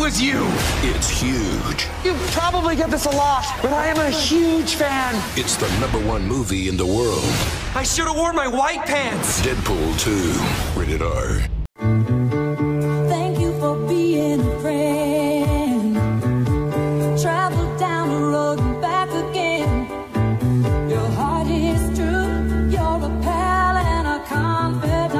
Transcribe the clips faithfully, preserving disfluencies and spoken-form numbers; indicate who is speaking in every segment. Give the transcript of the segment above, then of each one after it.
Speaker 1: was you.
Speaker 2: It's huge.
Speaker 3: You probably get this a lot, but I am a huge fan.
Speaker 2: It's the number one movie in the world.
Speaker 1: I should have worn my white pants.
Speaker 2: Deadpool two, rated R.
Speaker 4: Thank you for being a friend. Travel down the road and back again. Your heart is true. You're a pal and a confidant.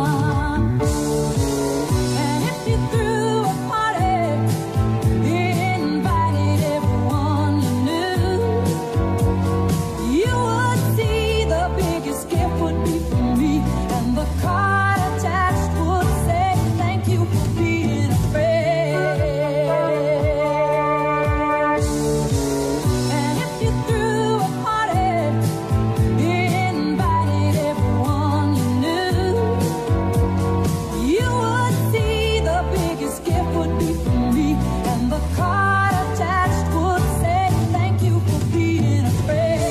Speaker 4: And if you threw a party, invited everyone you knew, you would see the biggest gift would be for me, and the card attached would say thank you for being a friend. And if you threw a party, invited everyone you knew, you would see the biggest gift would be for me, and the card attached would say thank you for being a friend.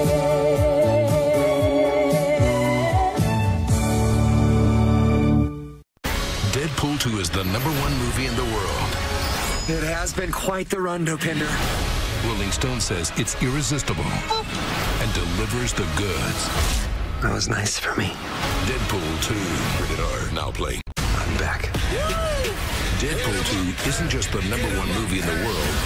Speaker 2: Deadpool two is the number one movie in the world.
Speaker 1: It has been quite the run, Dopinder.
Speaker 2: Rolling Stone says it's irresistible and delivers the goods.
Speaker 1: That was nice for me.
Speaker 2: Deadpool two, rated R, now playing.
Speaker 1: I'm back.
Speaker 2: Deadpool two isn't just the number one movie in the world.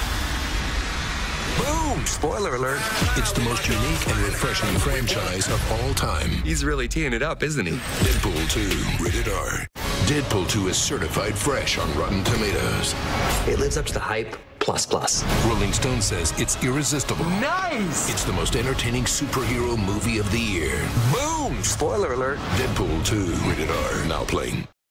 Speaker 1: Boom! Spoiler alert.
Speaker 2: It's the most unique and refreshing franchise of all time.
Speaker 1: He's really teeing it up, isn't he?
Speaker 2: Deadpool two, rated R. Deadpool two is certified fresh on Rotten Tomatoes.
Speaker 5: It lives up to the hype, plus plus.
Speaker 2: Rolling Stone says it's irresistible.
Speaker 1: Nice!
Speaker 2: It's the most entertaining superhero movie of the year.
Speaker 1: Boom! Spoiler alert.
Speaker 2: Deadpool two, rated R, now playing.